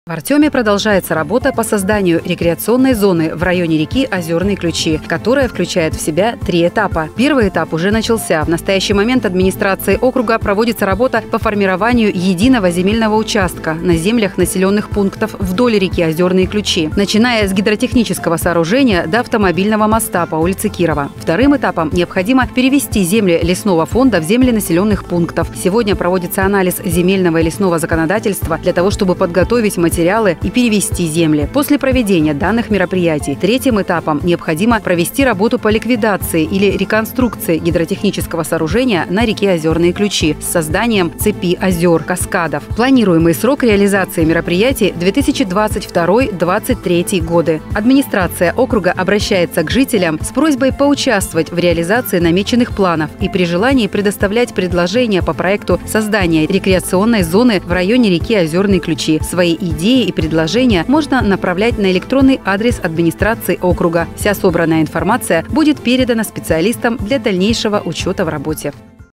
В Артеме продолжается работа по созданию рекреационной зоны в районе реки Озерные Ключи, которая включает в себя 3 этапа. Первый этап уже начался. В настоящий момент администрацией округа проводится работа по формированию единого земельного участка на землях населенных пунктов вдоль реки Озерные Ключи, начиная с гидротехнического сооружения до автомобильного моста по улице Кирова. Вторым этапом необходимо перевести земли лесного фонда в земли населенных пунктов. Сегодня проводится анализ земельного и лесного законодательства для того, чтобы подготовить материалы и перевести земли. После проведения данных мероприятий третьим этапом необходимо провести работу по ликвидации или реконструкции гидротехнического сооружения на реке Озерные Ключи с созданием цепи озер, каскадов. Планируемый срок реализации мероприятий 2022-2023 годы. Администрация округа обращается к жителям с просьбой поучаствовать в реализации намеченных планов и при желании предоставлять предложения по проекту создания рекреационной зоны в районе реки Озерные Ключи. Свои идеи и предложения можно направлять на электронный адрес администрации округа. Вся собранная информация будет передана специалистам для дальнейшего учета в работе.